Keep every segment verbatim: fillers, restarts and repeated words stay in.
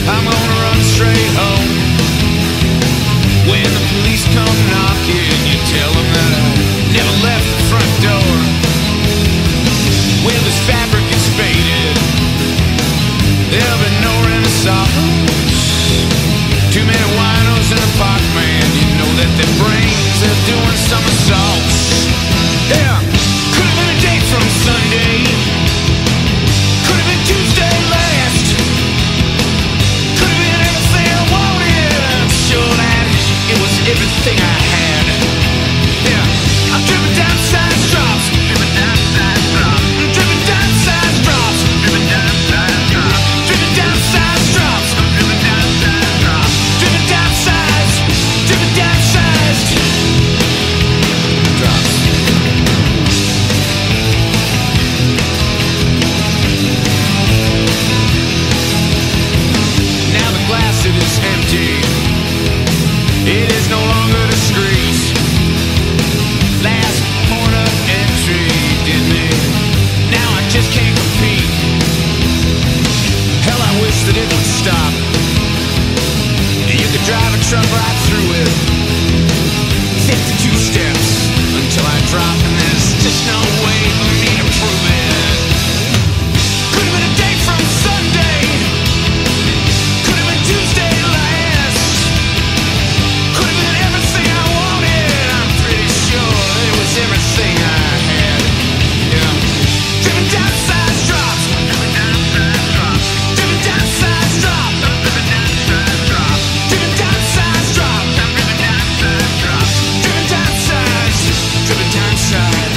I'm gonna run straight home. When the police come knocking, you tell them that I never left the front door. When this fabric is faded, there'll be no renaissance. Too many winos in the park, man. You know that their brains are doing somersaults. Yeah, could have been a day from Sunday. Could have been Tuesday last. Could have been everything I wanted. I'm sure that it was everything I had. Yeah, I'm driven down side drops. Driven down side drops. I'm driven down side drops. Driven down side drops. Driven down side drops. I'm driven down side drops. Driven down sides. Driven down sides. Drops. Now the glass, it is empty. It is no longer discreet. Last corner entry did me. Now I just can't compete. Hell, I wish that it would stop. You could drive a truck right through it. fifty-two steps until I drop, and there's just no way for me to prove it. Could have been a day from Sunday. Could have been Tuesday last. Could have been everything I wanted. I'm pretty sure it was everything I had. Yeah. Driven down side drops. Driven down side drops. Driven down side drops. I'm driven down side drops. Driven down side drops. I'm driven down side drops. Driven down sides. Driven down sides.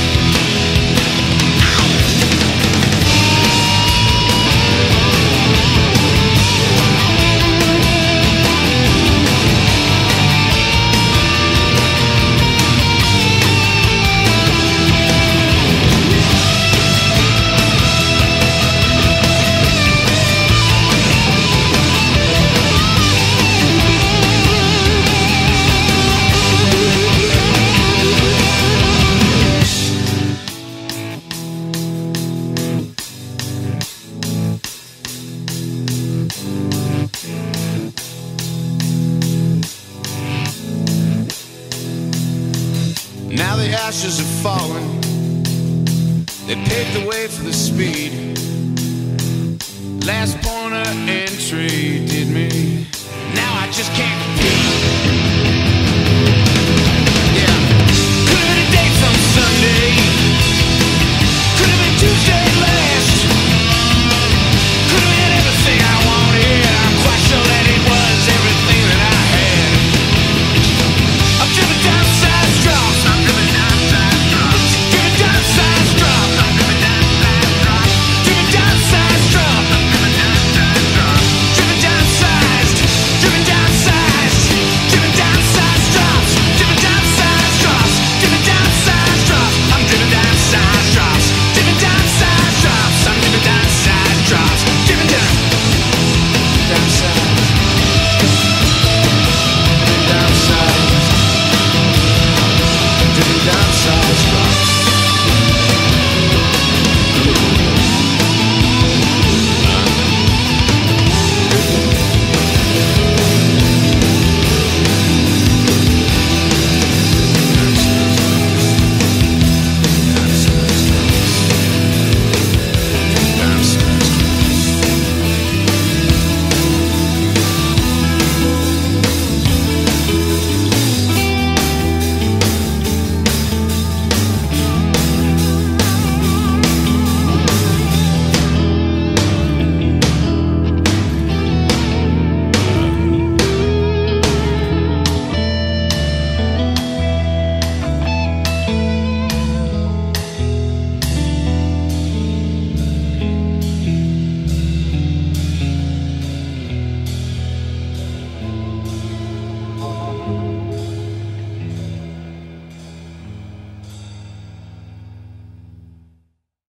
Now the ashes have fallen. They paved the way for the speed. Last point of entry did me. Now I just can't compete.